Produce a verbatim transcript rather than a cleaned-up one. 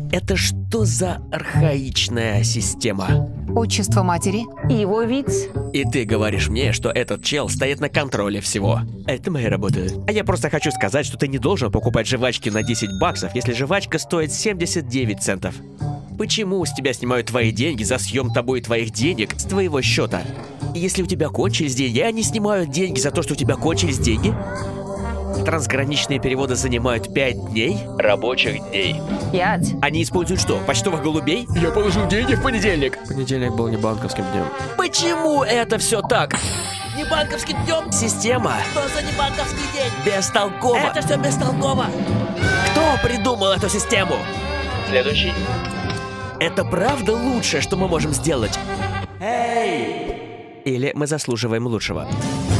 Это что за архаичная система? Отчество матери. Его вид. И ты говоришь мне, что этот чел стоит на контроле всего. Это моя работа. А я просто хочу сказать, что ты не должен покупать жвачки на десять баксов, если жвачка стоит семьдесят девять центов. Почему с тебя снимают твои деньги за съем тобой твоих денег с твоего счета? Если у тебя кончились деньги, они снимают деньги за то, что у тебя кончились деньги? Трансграничные переводы занимают пять дней рабочих дней. Пять. Они используют что, почтовых голубей? Я положил деньги в понедельник. Понедельник был не банковским днем. Почему это все так? Не банковский днем? Система. Что за небанковский день? Бестолково. Это все бестолково. Кто придумал эту систему? Следующий. Это правда лучшее, что мы можем сделать? Эй! Или мы заслуживаем лучшего?